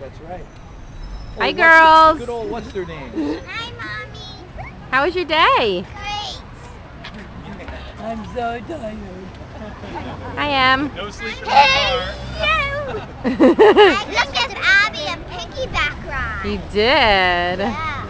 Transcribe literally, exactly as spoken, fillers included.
That's right. Hi, oh, girls. What's, good old, what's their name? Hi, Mommy. How was your day? Great. I'm so tired. I am. No sleep in the Hey, car. you! I just gave Abby a piggyback ride. You did. Yeah.